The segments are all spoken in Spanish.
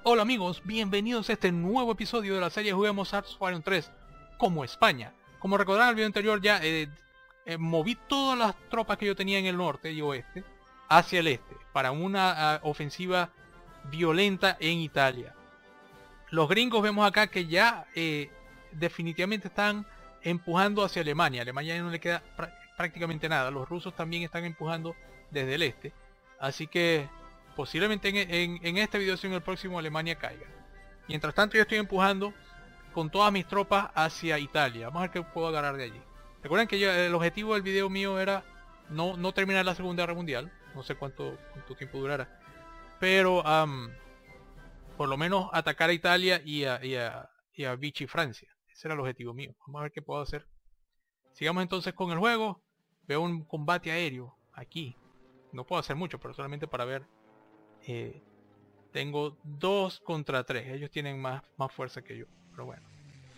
Hola amigos, bienvenidos a este nuevo episodio de la serie Juguemos Hearts of Iron 3 como España. Como recordarán en el video anterior ya moví todas las tropas que yo tenía en el norte y oeste hacia el este para una ofensiva violenta en Italia. Los gringos vemos acá que ya definitivamente están empujando hacia Alemania. A Alemania ya no le queda prácticamente nada. Los rusos también están empujando desde el este. Así que posiblemente en este video, si en el próximo, Alemania caiga. Mientras tanto yo estoy empujando con todas mis tropas hacia Italia. Vamos a ver qué puedo agarrar de allí. Recuerden que el objetivo del video mío era no terminar la Segunda Guerra Mundial. No sé cuánto tiempo durará. Pero por lo menos atacar a Italia y a Vichy Francia. Ese era el objetivo mío. Vamos a ver qué puedo hacer. Sigamos entonces con el juego. Veo un combate aéreo aquí. No puedo hacer mucho, pero solamente para ver. Tengo 2 contra 3. Ellos tienen más fuerza que yo. Pero bueno.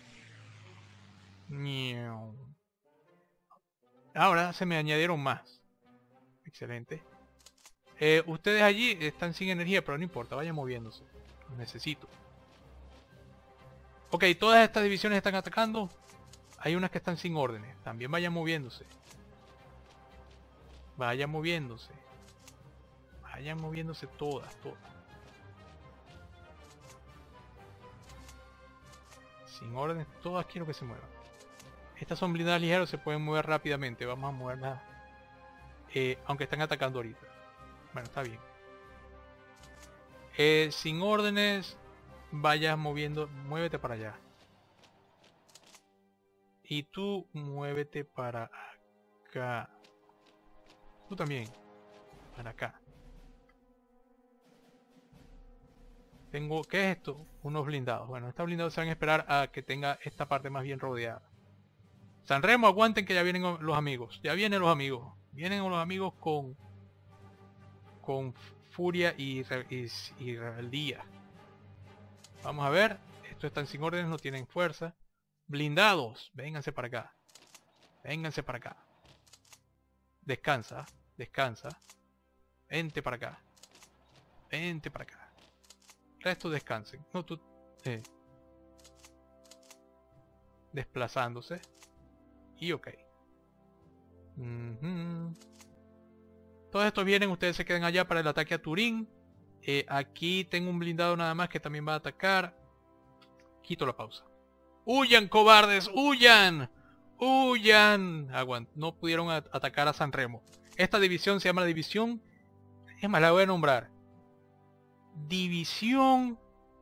Ahora se me añadieron más. Excelente. Ustedes allí están sin energía, pero no importa. Vayan moviéndose. Los necesito. Ok, todas estas divisiones están atacando. Hay unas que están sin órdenes. También vayan moviéndose. Vayan moviéndose. Vayan moviéndose todas. Sin órdenes, todas quiero que se muevan. Estas son blindadas ligeros, se pueden mover rápidamente. Vamos a moverlas. Aunque están atacando ahorita. Bueno, está bien. Sin órdenes, vayas moviendo. Muévete para allá. Y tú muévete para acá. Tú también. Para acá. Tengo, ¿qué es esto? Unos blindados. Bueno, estos blindados se van a esperar a que tenga esta parte más bien rodeada. Sanremo, aguanten que ya vienen los amigos. Ya vienen los amigos. Vienen los amigos con furia y rebeldía. Vamos a ver. Estos están sin órdenes, no tienen fuerza. Blindados. Vénganse para acá. Vénganse para acá. Descansa. Descansa. Vente para acá. Vente para acá. Resto descansen. No, tú. Desplazándose. Y ok. Todos estos vienen. Ustedes se quedan allá para el ataque a Turín. Aquí tengo un blindado nada más que también va a atacar. Quito la pausa. ¡Huyan, cobardes! ¡Huyan! ¡Huyan! No pudieron atacar a Sanremo. Esta división se llama la división... Es más, la voy a nombrar. División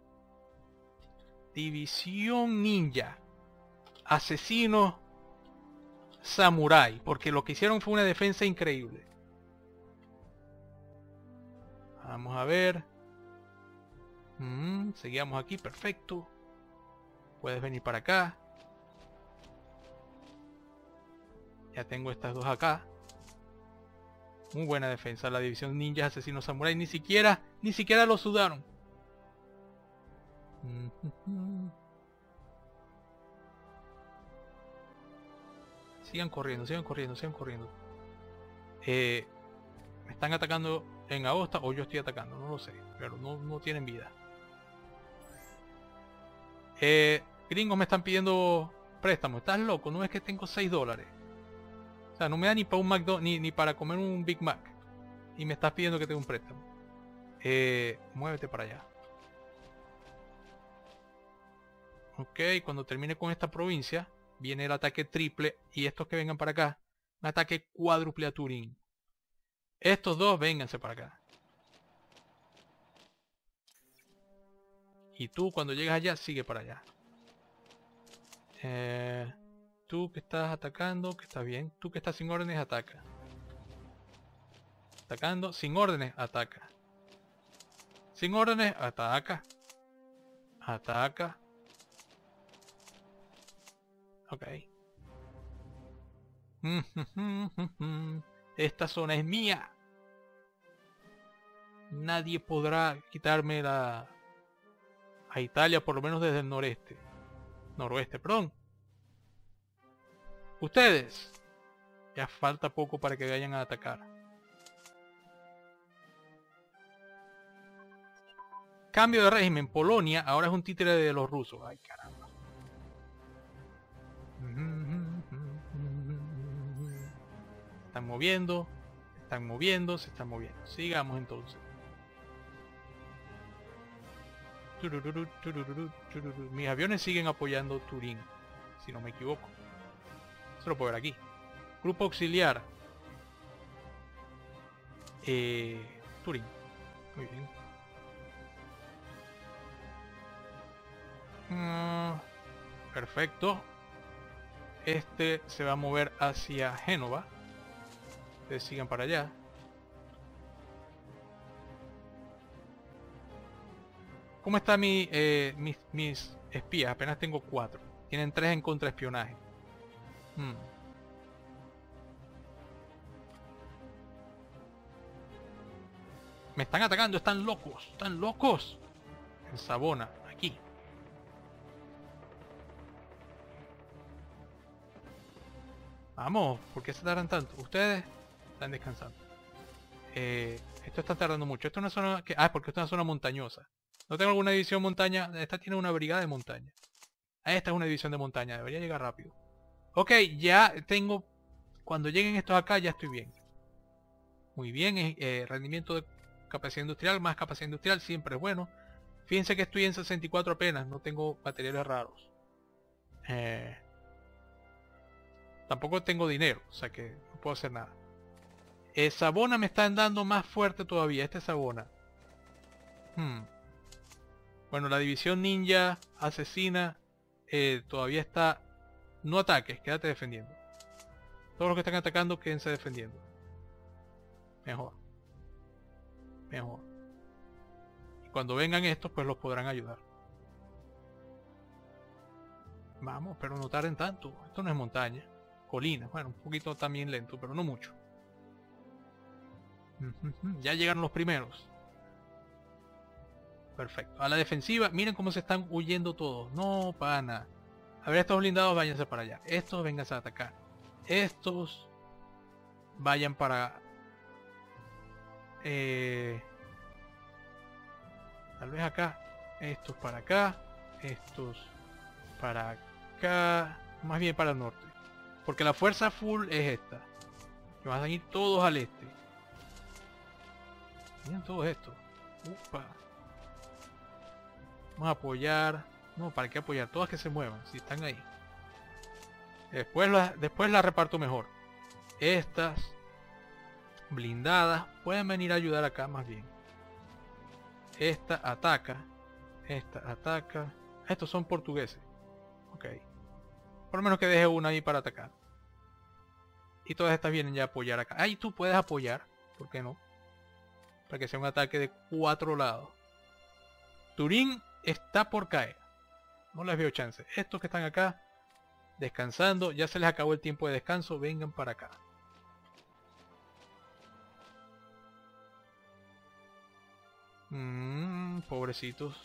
Ninja. Asesino Samurai. Porque lo que hicieron fue una defensa increíble. Vamos a ver. Seguimos aquí, perfecto. Puedes venir para acá. Ya tengo estas dos acá. Muy buena defensa. La división ninja asesino samurai. Ni siquiera lo sudaron. Sigan corriendo. Me están atacando en Aosta o yo estoy atacando, no lo sé. Pero no tienen vida. Gringos me están pidiendo préstamo. ¿Estás loco? No es que tengo $6. O sea, no me da ni para un McDonald's, ni para comer un Big Mac. Y me estás pidiendo que tenga un préstamo. Muévete para allá. Ok, cuando termine con esta provincia, viene el ataque triple. Y estos que vengan para acá, un ataque cuádruple a Turín. Estos dos, vénganse para acá. Y tú, cuando llegas allá, sigue para allá. Tú que estás atacando, que está bien. Tú que estás sin órdenes, ataca. Atacando, sin órdenes, ataca. Sin órdenes, ataca. Ataca. Ok. Esta zona es mía. Nadie podrá quitarme a Italia, por lo menos desde el noreste. Noroeste, perdón. Ustedes. Ya falta poco para que vayan a atacar. Cambio de régimen. Polonia ahora es un títere de los rusos. Ay, caramba. Están moviendo. Están moviendo. Se están moviendo. Sigamos entonces. Mis aviones siguen apoyando Turín, si no me equivoco. Se lo puedo ver aquí. Grupo auxiliar. Turín. Muy bien. Perfecto. Este se va a mover hacia Génova. Ustedes sigan para allá. ¿Cómo están mis espías? Apenas tengo 4. Tienen 3 en contraespionaje. Me están atacando, están locos. Están locos. En Savona, aquí. Vamos, ¿por qué se tardan tanto? Ustedes están descansando. Esto está tardando mucho. Esto es una zona que... Ah, porque esto es una zona montañosa. No tengo alguna división montaña. Esta tiene una brigada de montaña. Esta es una división de montaña. Debería llegar rápido. Ok, ya tengo... Cuando lleguen estos acá ya estoy bien. Muy bien. Rendimiento de capacidad industrial. Más capacidad industrial siempre es bueno. Fíjense que estoy en 64 apenas. No tengo materiales raros. Tampoco tengo dinero. O sea que no puedo hacer nada. Savona me están dando más fuerte todavía. Este es Savona. Bueno, la división ninja asesina todavía está... No ataques, quédate defendiendo. Todos los que están atacando, quédense defendiendo. Mejor. Mejor. Y cuando vengan estos, pues los podrán ayudar. Vamos, pero no tarden tanto. Esto no es montaña. Colina. Bueno, un poquito también lento, pero no mucho. Ya llegaron los primeros. Perfecto. A la defensiva, miren cómo se están huyendo todos. No, pana. A ver, estos blindados váyanse para allá. Estos vénganse a atacar. Estos vayan para... tal vez acá. Estos para acá. Estos para acá. Más bien para el norte. Porque la fuerza full es esta. Que van a ir todos al este. Miren todo esto. Upa. Vamos a apoyar. No, ¿para qué apoyar? Todas que se muevan, si están ahí. Después las reparto mejor. Estas blindadas pueden venir a ayudar acá más bien. Esta ataca. Esta ataca. Estos son portugueses. Ok. Por lo menos que deje una ahí para atacar. Y todas estas vienen ya a apoyar acá. Ahí tú puedes apoyar. ¿Por qué no? Para que sea un ataque de 4 lados. Turín está por caer. No les veo chance. Estos que están acá descansando, ya se les acabó el tiempo de descanso. Vengan para acá. Pobrecitos.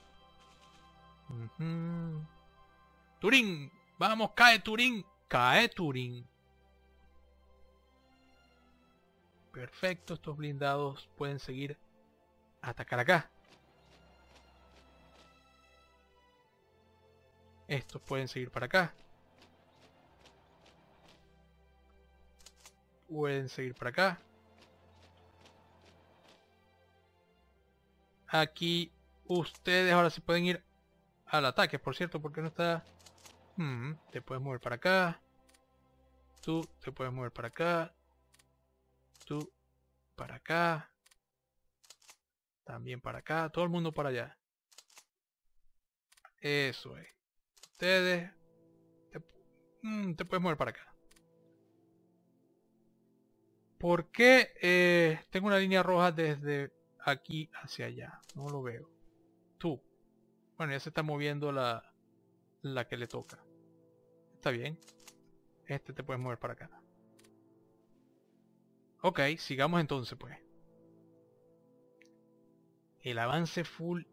Turín. Vamos, cae Turín. Cae Turín. Perfecto. Estos blindados pueden seguir a atacar acá. Estos pueden seguir para acá. Pueden seguir para acá. Aquí ustedes ahora sí pueden ir al ataque, por cierto, porque no está... te puedes mover para acá. Tú te puedes mover para acá. Tú para acá. También para acá. Todo el mundo para allá. Eso es. Ustedes te puedes mover para acá. ¿Por qué tengo una línea roja desde aquí hacia allá? No lo veo. Tú. Bueno, ya se está moviendo la que le toca. Está bien. Este te puedes mover para acá. Ok, sigamos entonces pues. El avance full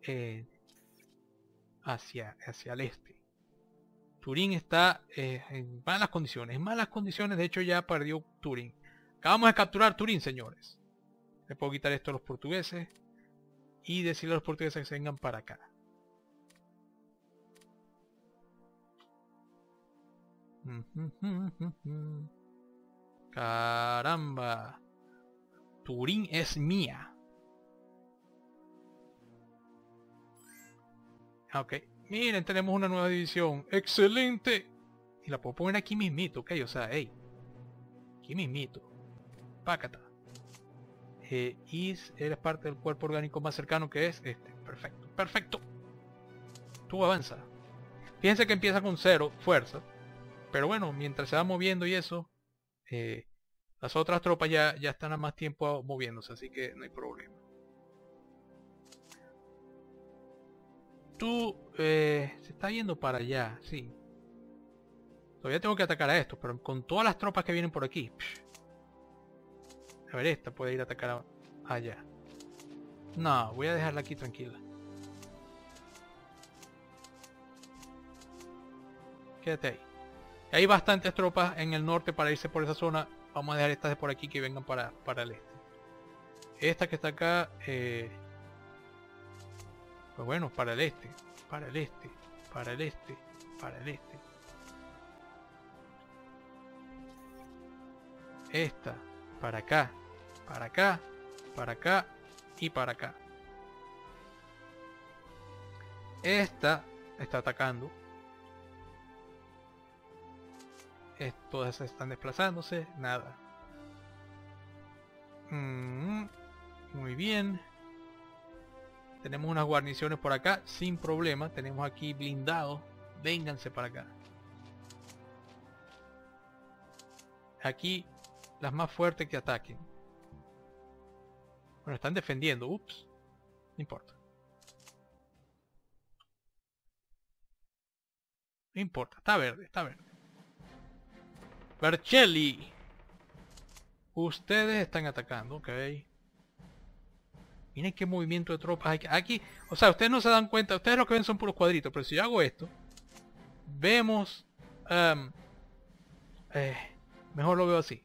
hacia el este. Turín está en malas condiciones. En malas condiciones, de hecho ya perdió Turín. Acabamos de capturar Turín, señores. Le puedo quitar esto a los portugueses. y decirle a los portugueses que se vengan para acá. Caramba. Turín es mía. Ok. Miren, tenemos una nueva división. ¡Excelente! Y la puedo poner aquí mismito, ok. O sea, hey. Aquí mismito. Pácata. Y eres parte del cuerpo orgánico más cercano, que es este. Perfecto. Perfecto. Tú avanza. Fíjense que empieza con 0 fuerza. Pero bueno, mientras se va moviendo y eso, las otras tropas ya están a más tiempo moviéndose, así que no hay problema. Tú se está yendo para allá, sí. Todavía tengo que atacar a estos, pero con todas las tropas que vienen por aquí. A ver, esta puede ir a atacar allá. No, voy a dejarla aquí tranquila. Quédate ahí. Hay bastantes tropas en el norte para irse por esa zona. Vamos a dejar estas de por aquí que vengan para el este. Esta que está acá, pues bueno, para el este, para el este, para el este, para el este. Esta, para acá, para acá, para acá y para acá. Esta está atacando. Todas están desplazándose, nada. Muy bien. Tenemos unas guarniciones por acá, sin problema. Tenemos aquí blindados. Vénganse para acá. Aquí, las más fuertes que ataquen. Bueno, están defendiendo. Ups. No importa. No importa. Está verde, está verde. Vercelli. Ustedes están atacando, ok. Miren qué movimiento de tropas hay aquí. O sea, ustedes no se dan cuenta. Ustedes lo que ven son puros cuadritos. Pero si yo hago esto, vemos... mejor lo veo así.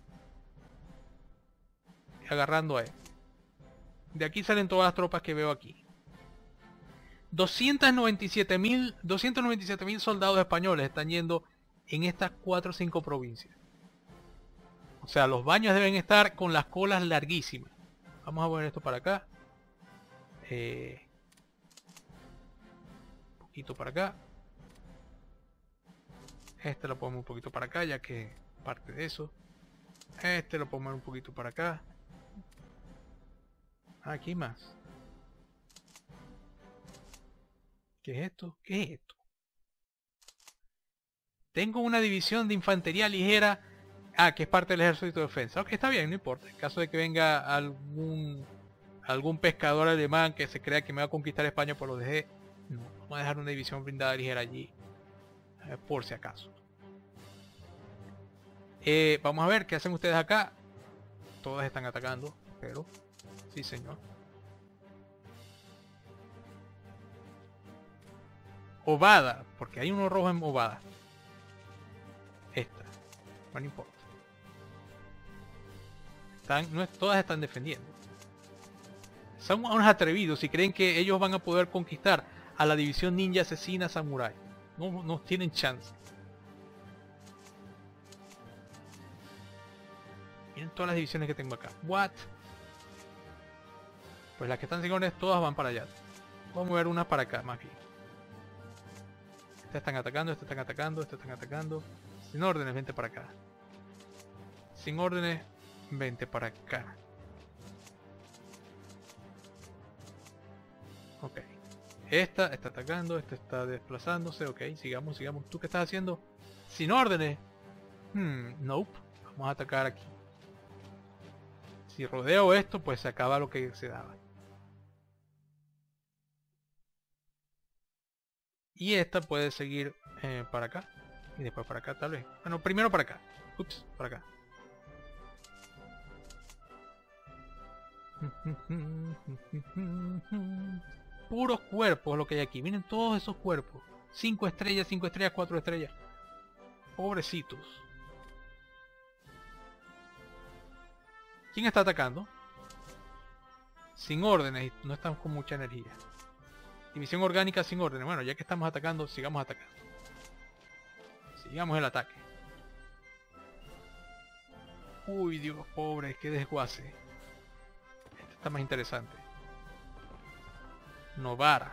Agarrando a él. De aquí salen todas las tropas que veo aquí. 297.000 soldados españoles están yendo en estas 4 o 5 provincias. O sea, los baños deben estar con las colas larguísimas. Vamos a poner esto para acá. Un poquito para acá. Este lo ponemos un poquito para acá, ya que parte de eso. Este lo ponemos un poquito para acá. Aquí más. ¿Qué es esto? ¿Qué es esto? Tengo una división de infantería ligera. Ah, que es parte del ejército de defensa. Ok, está bien, no importa. En caso de que venga algún pescador alemán que se crea que me va a conquistar España, pues lo dejé. No, vamos a dejar una división blindada ligera allí. Por si acaso. Vamos a ver qué hacen ustedes acá. Todas están atacando, pero... Sí, señor. Ovada, porque hay uno rojo en Ovada. Esta. No importa. Todas están defendiendo. Son unos atrevidos y creen que ellos van a poder conquistar a la división ninja asesina samurai. No tienen chance. Miren todas las divisiones que tengo acá. What? Pues las que están sin órdenes todas van para allá. Vamos a mover unas para acá, más bien. Estas están atacando, estas están atacando, estas están atacando. Sin órdenes, vente para acá. Sin órdenes, vente para acá. Ok. Esta está atacando, esta está desplazándose. Ok, sigamos, sigamos. ¿Tú qué estás haciendo? Sin órdenes. Nope. Vamos a atacar aquí. Si rodeo esto, pues se acaba lo que se daba. Y esta puede seguir para acá. Y después para acá tal vez. Bueno, primero para acá. Ups, para acá. Puros cuerpos lo que hay aquí. Miren todos esos cuerpos. 5 estrellas, 5 estrellas, 4 estrellas. Pobrecitos. ¿Quién está atacando? sin órdenes, no están con mucha energía. División orgánica sin órdenes. Bueno, ya que estamos atacando, sigamos atacando. Sigamos el ataque. Uy, Dios, pobre, qué desguace. Este está más interesante. Novara.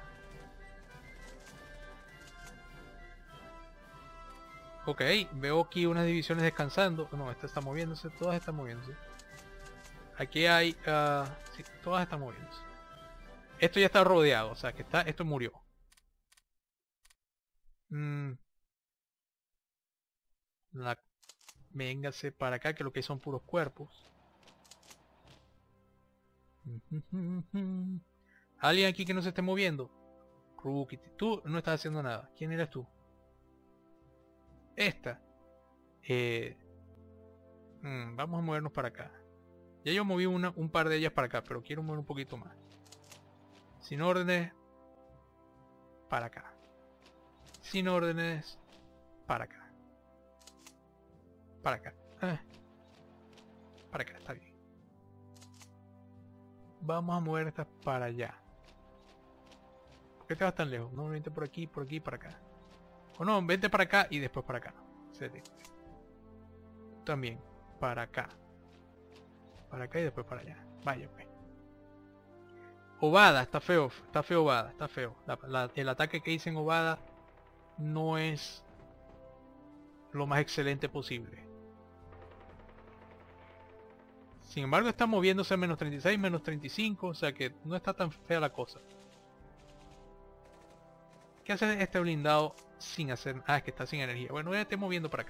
Ok, veo aquí unas divisiones descansando. No, esta está moviéndose, todas están moviéndose. Aquí hay... sí, todas están moviéndose. Esto ya está rodeado, o sea que esto murió. Véngase para acá, que lo que hay son puros cuerpos. ¿Alguien aquí que no se esté moviendo? Rookie, tú no estás haciendo nada. ¿Quién eres tú? Esta. Vamos a movernos para acá. Ya yo moví un par de ellas para acá, pero quiero mover un poquito más. Sin órdenes. Para acá. Sin órdenes. Para acá. Para acá. Para acá, está bien. Vamos a mover estas para allá. ¿Por qué te vas tan lejos? No, vente por aquí, para acá. O no, vente para acá y después para acá. También, para acá. Para acá y después para allá. Vaya pues. Ovada, está feo Ovada, está feo. El ataque que hice en Ovada no es lo más excelente posible. Sin embargo está moviéndose a menos 36, menos 35, o sea que no está tan fea la cosa. ¿Qué hace este blindado sin hacer? Ah, es que está sin energía. Bueno, ya esté moviendo para acá.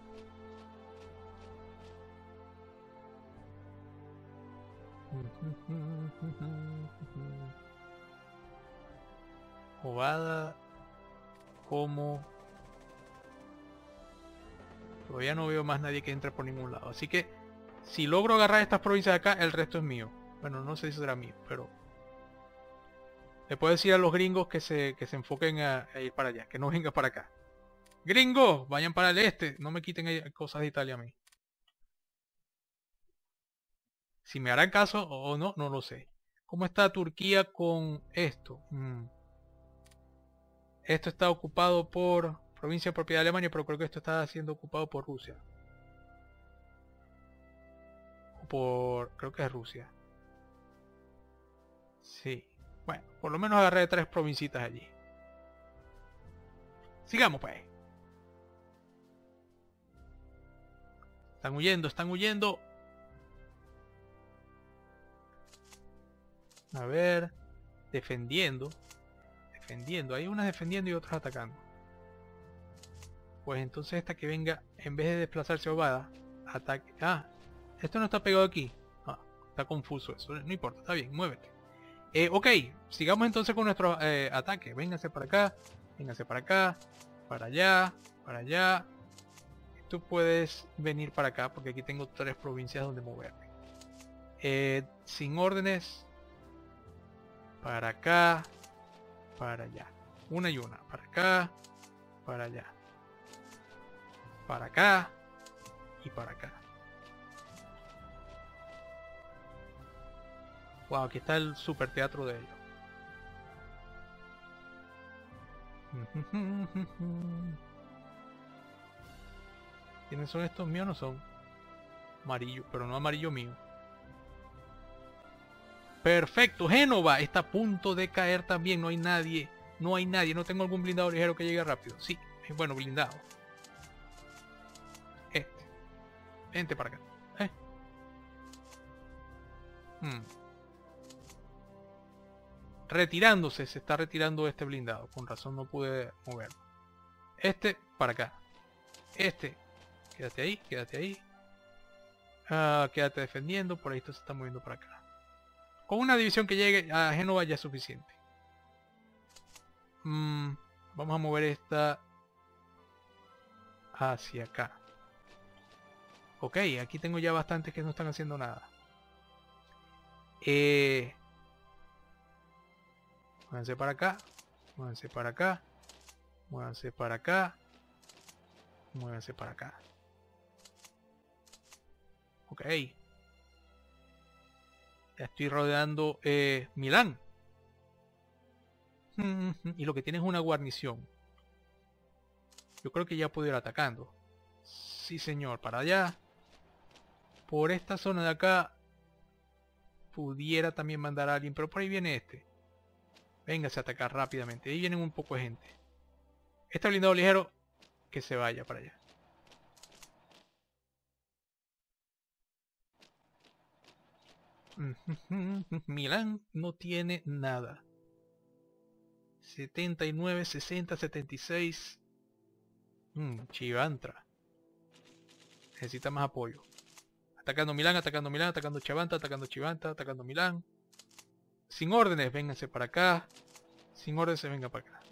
Ovada. Como... Todavía no veo más nadie que entre por ningún lado. Así que si logro agarrar estas provincias de acá, el resto es mío. Bueno, no sé si será mío, pero... Le puedo decir a los gringos que se enfoquen a ir para allá, que no vengan para acá. ¡Gringos! Vayan para el este, no me quiten cosas de Italia a mí. Si me harán caso o no, no lo sé. ¿Cómo está Turquía con esto? Esto está ocupado por provincia de propiedad de Alemania, pero creo que esto está siendo ocupado por Rusia. Creo que es Rusia. Sí. Bueno, por lo menos agarré 3 provincitas allí. Sigamos pues. Están huyendo, están huyendo. A ver. Defendiendo. Defendiendo. Hay unas defendiendo y otras atacando. Pues entonces esta que venga, en vez de desplazarse a Ovada, ataque. Ah, esto no está pegado aquí. Ah, está confuso eso. No importa, está bien, muévete. Ok, sigamos entonces con nuestro ataque. Vénganse para acá, vénganse para acá, para allá, para allá. Tú puedes venir para acá porque aquí tengo 3 provincias donde moverme. Sin órdenes. Para acá, para allá. Una y una. Para acá, para allá. Para acá y para acá. Wow, aquí está el super teatro de ellos. ¿Quiénes son estos? Míos no son. Amarillo, pero no amarillo mío. Perfecto, Génova está a punto de caer también. No hay nadie. No hay nadie. No tengo algún blindado ligero que llegue rápido. Sí, bueno, blindado. Vente para acá. Retirándose, se está retirando este blindado. Con razón no pude moverlo. Este para acá. Este, quédate ahí, quédate ahí. Quédate defendiendo. Por ahí esto se está moviendo para acá. Con una división que llegue a Génova ya es suficiente. Vamos a mover esta hacia acá. Ok, aquí tengo ya bastantes que no están haciendo nada. Muévanse para acá. Muévanse para acá. Muévanse para acá. Muévanse para acá. Ok. Ya estoy rodeando Milán. Y lo que tiene es una guarnición. Yo creo que ya puedo ir atacando. Sí, señor, para allá. Por esta zona de acá pudiera también mandar a alguien, pero por ahí viene este. Véngase a atacar rápidamente. Ahí vienen un poco de gente. Este blindado ligero, que se vaya para allá. Milán no tiene nada. 79, 60, 76. Chivantra. Necesita más apoyo. Atacando Milán, atacando Milán, atacando Chavanta, atacando Chivanta, atacando Milán. Sin órdenes, vénganse para acá. Sin órdenes, vengan para acá.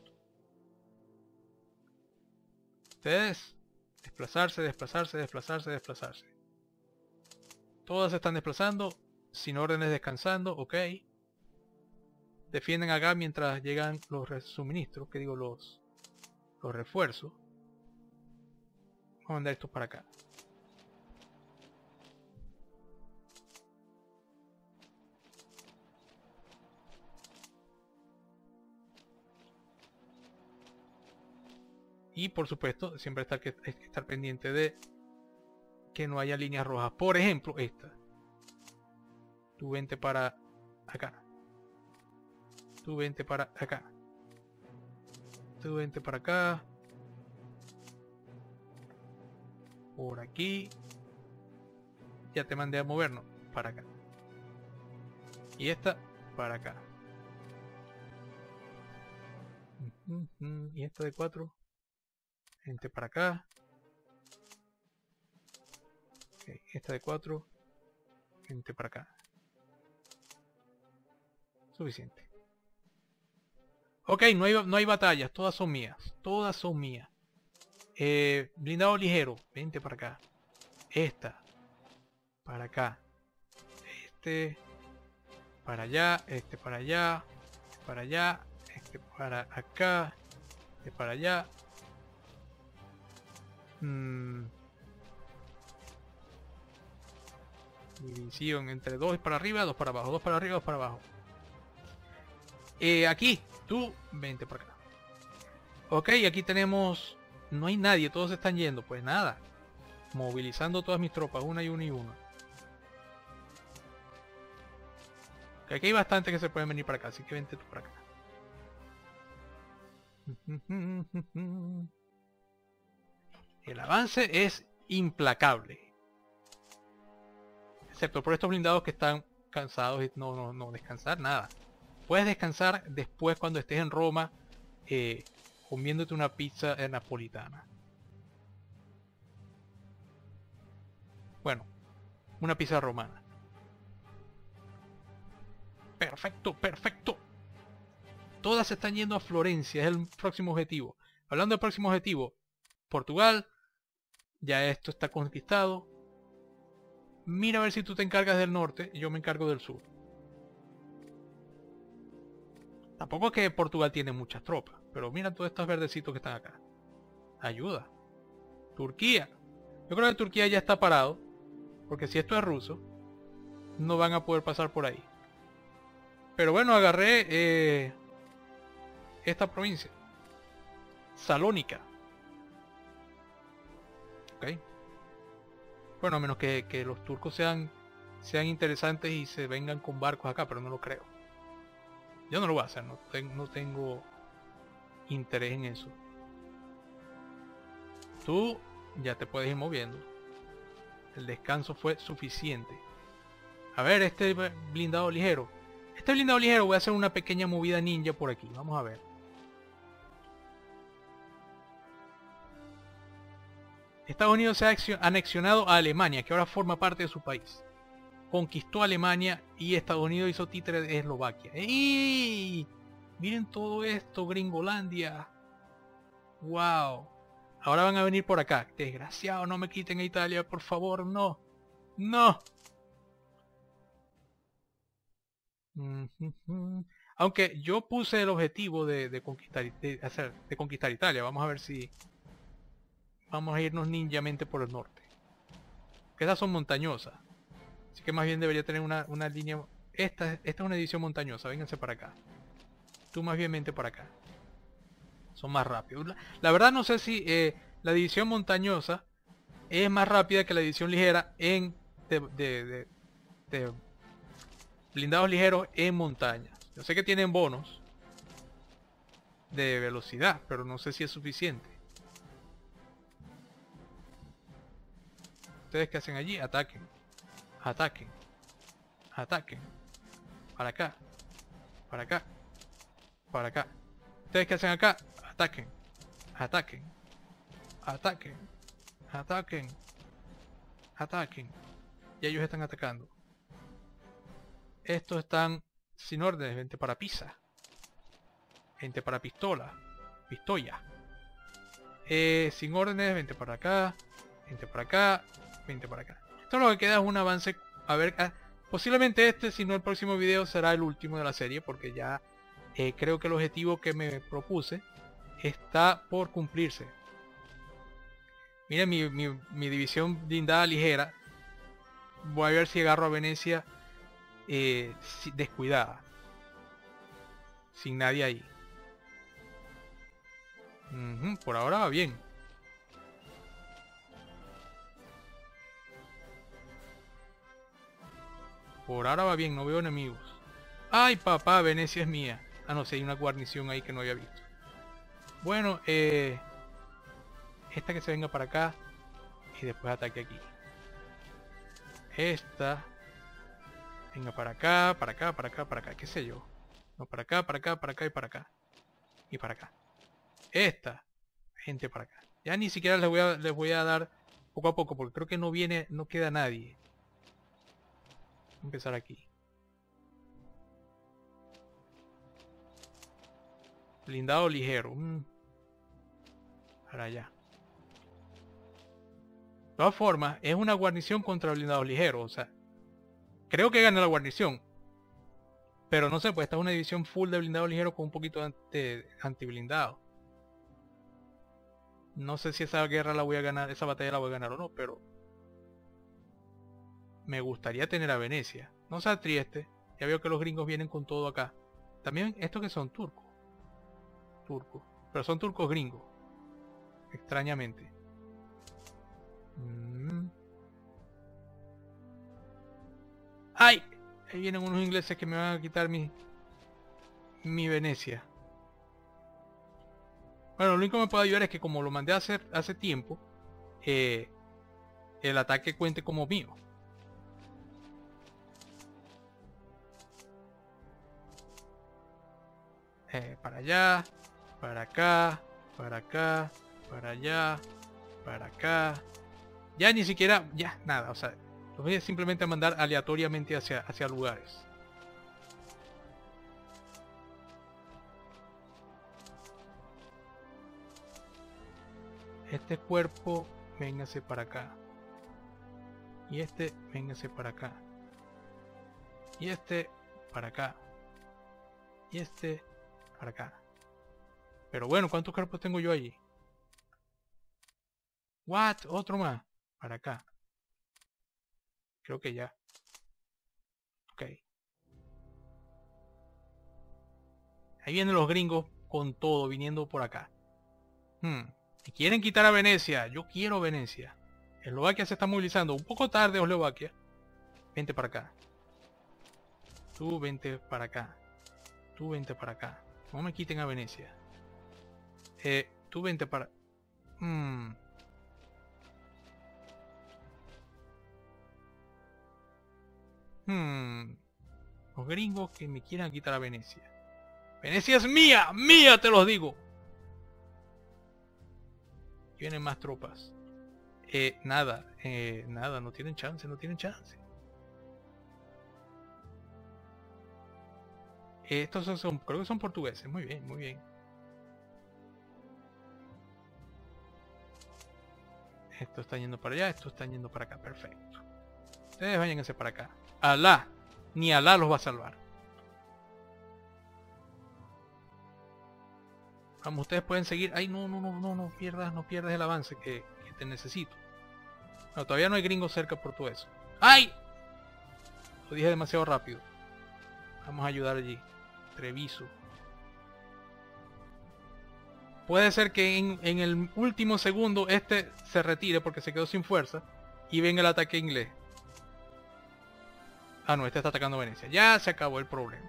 Ustedes, desplazarse, desplazarse, desplazarse, desplazarse. Todas se están desplazando. Sin órdenes, descansando, ok. Defienden acá mientras llegan los suministros, que digo los refuerzos. Vamos a mandar estos para acá. Y por supuesto, siempre hay que estar pendiente de que no haya líneas rojas. Por ejemplo, esta. Tú vente para acá. Tú vente para acá. Tú vente para acá. Por aquí. Ya te mandé a movernos para acá. Y esta para acá. Y esta de 4. Gente para acá. Okay, esta de 4. Gente para acá. Suficiente. Ok, no hay batallas. Todas son mías. Todas son mías. Blindado ligero. Vente para acá. Esta. Para acá. Este. Para allá. Este para allá. Este para allá. Este para acá. Este para allá. División entre 2 para arriba, 2 para abajo, 2 para arriba, 2 para abajo. Aquí, tú, vente por acá. Ok, aquí tenemos... No hay nadie, todos se están yendo. Pues nada. Movilizando todas mis tropas, una y una y una. Okay, aquí hay bastante que se pueden venir para acá, así que vente tú para acá. El avance es implacable. Excepto por estos blindados que están cansados y no descansar, nada. Puedes descansar después cuando estés en Roma comiéndote una pizza napolitana. Bueno, una pizza romana. Perfecto, perfecto. Todas se están yendo a Florencia, es el próximo objetivo. Hablando del próximo objetivo, Portugal, ya esto está conquistado. Mira a ver si tú te encargas del norte y yo me encargo del sur. Tampoco es que Portugal tiene muchas tropas, pero mira todos estos verdecitos que están acá. Ayuda. Turquía. Yo creo que Turquía ya está parado, porque si esto es ruso, no van a poder pasar por ahí. Pero bueno, agarré esta provincia. Salónica. Ok. Bueno, a menos que los turcos sean interesantes y se vengan con barcos acá, pero no lo creo. Yo no lo voy a hacer, no tengo interés en eso. Tú ya te puedes ir moviendo. El descanso fue suficiente. A ver, este blindado ligero. Este blindado ligero voy a hacer una pequeña movida ninja por aquí. Vamos a ver. Estados Unidos se ha anexionado a Alemania, que ahora forma parte de su país. Conquistó Alemania y Estados Unidos hizo títere de Eslovaquia. ¡Ey! Miren todo esto, Gringolandia. ¡Wow! Ahora van a venir por acá. Desgraciado, no me quiten a Italia, por favor, no. ¡No! Aunque yo puse el objetivo de conquistar Italia. Vamos a ver si... Vamos a irnos ninjamente por el norte. Que esas son montañosas. Así que más bien debería tener una línea esta es una división montañosa, vénganse para acá. Tú más bien vente para acá. Son más rápidos. La verdad no sé si la división montañosa es más rápida que la división ligera en de blindados ligeros en montañas. Yo sé que tienen bonos de velocidad, pero no sé si es suficiente. ¿Ustedes qué hacen allí? Ataquen. Ataquen. Ataquen. Para acá. Para acá. Para acá. ¿Ustedes qué hacen acá? Ataquen. Ataquen. Ataquen. Ataquen. Ataquen. Y ellos están atacando. Estos están sin órdenes. Vente para pizza. Vente para pistola. Pistola. Sin órdenes. Vente para acá. Vente para acá. Vente para acá. Esto lo que queda es un avance. A ver. Posiblemente este, si no el próximo video, será el último de la serie. Porque ya creo que el objetivo que me propuse está por cumplirse. Miren mi división blindada ligera. Voy a ver si agarro a Venecia descuidada. Sin nadie ahí. Por ahora va bien. Por ahora va bien, no veo enemigos. Ay, papá, Venecia es mía. Ah, no sé, hay una guarnición ahí que no había visto. Bueno, esta que se venga para acá. Y después ataque aquí. Esta. Venga para acá, para acá, para acá, para acá. ¿Qué sé yo? No, para acá, para acá, para acá y para acá. Y para acá. Esta. Gente para acá. Ya ni siquiera les voy a dar poco a poco. Porque creo que no queda nadie. Voy a empezar aquí. Blindado ligero. Para allá. De todas formas, es una guarnición contra blindados ligeros. O sea, creo que gana la guarnición. Pero no sé, pues esta es una división full de blindados ligeros con un poquito de antiblindado. No sé si esa guerra la voy a ganar, esa batalla la voy a ganar o no, pero me gustaría tener a Venecia. No sea Trieste. Ya veo que los gringos vienen con todo acá. También estos que son turcos. Turcos. Pero son turcos gringos. Extrañamente. ¡Ay! Ahí vienen unos ingleses que me van a quitar mi Venecia. Bueno, lo único que me puede ayudar es que como lo mandé a hacer hace tiempo, el ataque cuente como mío. Para allá, para acá, para acá, para allá, para acá. Ya ni siquiera, ya nada, o sea, los voy a simplemente mandar aleatoriamente hacia lugares. Este cuerpo, véngase para acá. Y este, véngase para acá. Y este, para acá. Y este, para acá. Pero bueno, ¿cuántos cuerpos tengo yo allí? What? Otro más. Para acá. Creo que ya. Ok. Ahí vienen los gringos con todo, viniendo por acá. Y quieren quitar a Venecia. Yo quiero Venecia. Eslovaquia se está movilizando. Un poco tarde, Eslovaquia. Vente para acá. Tú vente para acá. Tú vente para acá. No me quiten a Venecia. Tú vente para... Los gringos que me quieran quitar a Venecia. Venecia es mía. Mía, te los digo. Vienen más tropas. Nada. Nada. No tienen chance. No tienen chance. Estos creo que son portugueses. Muy bien, muy bien. Esto está yendo para allá. Esto está yendo para acá. Perfecto. Ustedes váyanse para acá. Alá. Ni Alá los va a salvar. Vamos, ustedes pueden seguir. Ay, no pierdas el avance que te necesito. No, todavía no hay gringos cerca por todo eso. ¡Ay! Lo dije demasiado rápido. Vamos a ayudar allí. Treviso. Puede ser que en el último segundo este se retire porque se quedó sin fuerza y venga el ataque inglés. Ah, no, este está atacando Venecia. Ya se acabó el problema.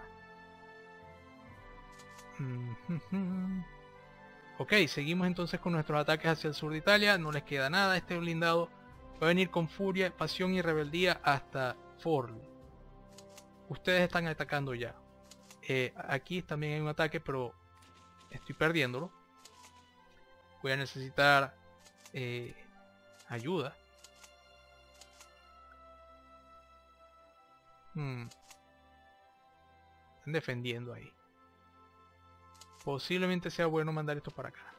Ok, seguimos entonces con nuestros ataques hacia el sur de Italia. No les queda nada. Este blindado va a venir con furia, pasión y rebeldía hasta Forli. Ustedes están atacando ya. Aquí también hay un ataque, pero estoy perdiéndolo. Voy a necesitar ayuda. Están defendiendo ahí. Posiblemente sea bueno mandar esto para acá.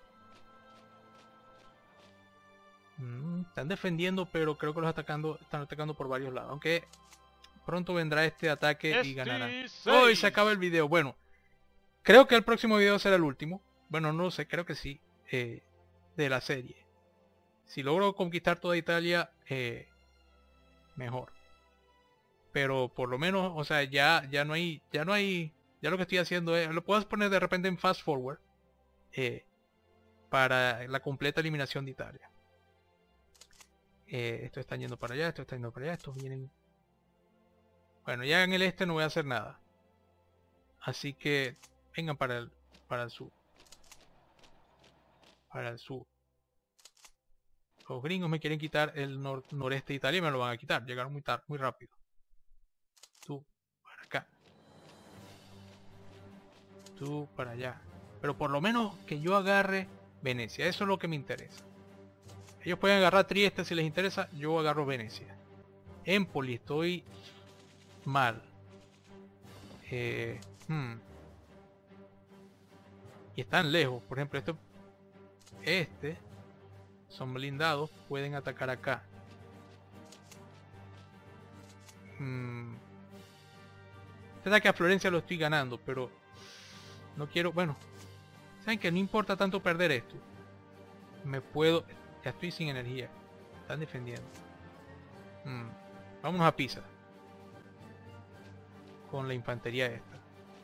Están defendiendo, pero creo que están atacando por varios lados. Aunque pronto vendrá este ataque y ganarán. ¡Oh! Se acaba el video. Bueno, creo que el próximo video será el último. Bueno, no lo sé, creo que sí. De la serie. Si logro conquistar toda Italia, mejor. Pero por lo menos, o sea, ya no hay, ya lo que estoy haciendo es, lo puedo poner de repente en fast forward para la completa eliminación de Italia. Estos están yendo para allá, estos están yendo para allá, estos vienen. Bueno, ya en el este no voy a hacer nada. Así que vengan para el sur. Para el sur. Los gringos me quieren quitar el noreste de Italia y me lo van a quitar. Llegaron muy rápido. Tú para acá. Tú para allá. Pero por lo menos que yo agarre Venecia. Eso es lo que me interesa. Ellos pueden agarrar Trieste si les interesa. Yo agarro Venecia. Empoli estoy mal. Y están lejos. Por ejemplo, son blindados. Pueden atacar acá. Este ataque a Florencia lo estoy ganando, pero no quiero. Bueno, saben que no importa tanto perder esto. Ya estoy sin energía. Están defendiendo. Vámonos a Pisa con la infantería esta.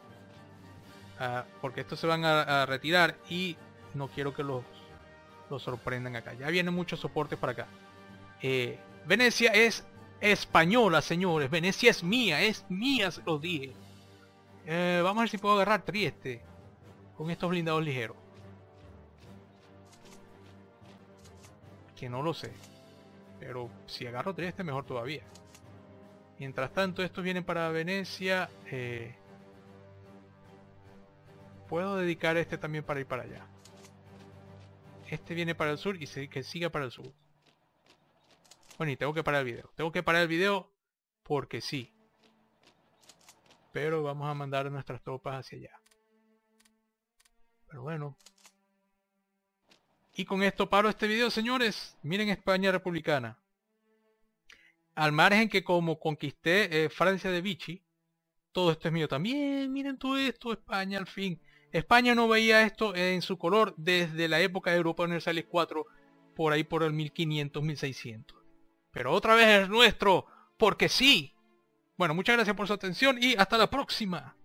Porque estos se van a retirar y no quiero que los sorprendan acá. Ya vienen muchos soportes para acá. Venecia es española, señores. Venecia es mía, se los dije. Vamos a ver si puedo agarrar Trieste con estos blindados ligeros. Que no lo sé. Pero si agarro Trieste, mejor todavía. Mientras tanto, estos vienen para Venecia. Puedo dedicar este también para ir para allá. Este viene para el sur y que siga para el sur. Bueno, y tengo que parar el video. Tengo que parar el video porque sí. Pero vamos a mandar nuestras tropas hacia allá. Pero bueno. Y con esto paro este video, señores. Miren España republicana. Al margen que como conquisté Francia de Vichy, todo esto es mío también. Miren todo esto, España al fin. España no veía esto en su color desde la época de Europa Universalis 4, por ahí por el 1500, 1600. Pero otra vez es nuestro, porque sí. Bueno, muchas gracias por su atención y hasta la próxima.